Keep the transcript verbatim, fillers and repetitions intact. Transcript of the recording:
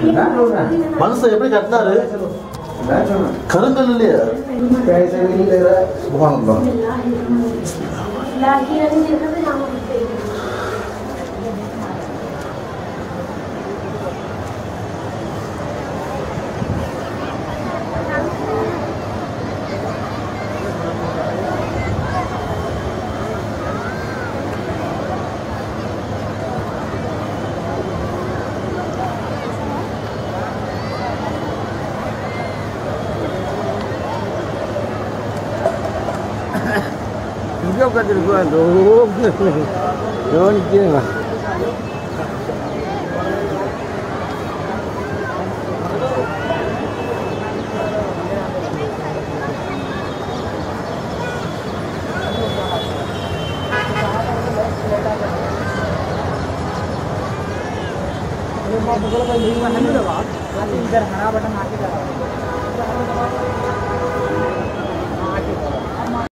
மனுஷன் எப்படி கட்டினாரு? கருங்கல் இல்லையா? Juga kat depan tu. Jangan kira. ये बात बोलो भाई नहीं मालूम है बात। इधर हरा बटन आके लगा